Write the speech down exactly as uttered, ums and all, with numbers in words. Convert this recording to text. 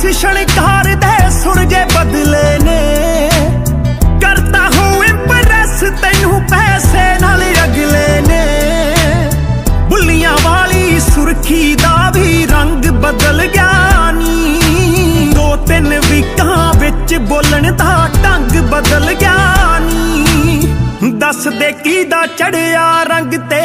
शणकार दे सुरजे बदले ने, करता हूँ इंप्रेस तेनू पैसे नाल अगले ने। बुलियां वाली सुर्खी दा भी रंग बदल गया नी, दो तीन वीकां विच बोलण दा ढंग बदल गया नी। दस दे की दा चढ़िया रंग ते